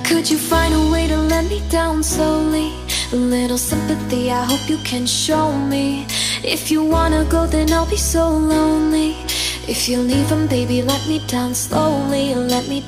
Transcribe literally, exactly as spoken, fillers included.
Could you find a way to let me down slowly? A little sympathy, I hope you can show me. If you wanna go, then I'll be so lonely. If you're leaving, baby, let me down slowly. Let me